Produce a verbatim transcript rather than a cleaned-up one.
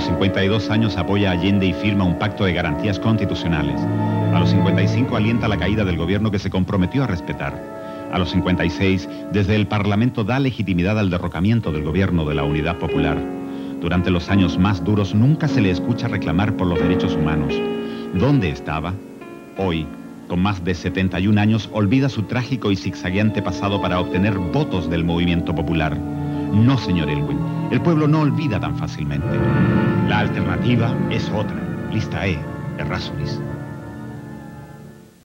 los cincuenta y dos años apoya a Allende y firma un pacto de garantías constitucionales. A los cincuenta y cinco alienta la caída del gobierno que se comprometió a respetar. A los cincuenta y seis, desde el Parlamento da legitimidad al derrocamiento del gobierno de la Unidad Popular. Durante los años más duros nunca se le escucha reclamar por los derechos humanos. ¿Dónde estaba? Hoy, con más de setenta y un años, olvida su trágico y zigzagueante pasado para obtener votos del movimiento popular. No, señor Elwin, el pueblo no olvida tan fácilmente. La alternativa es otra. Lista E, Errázuriz.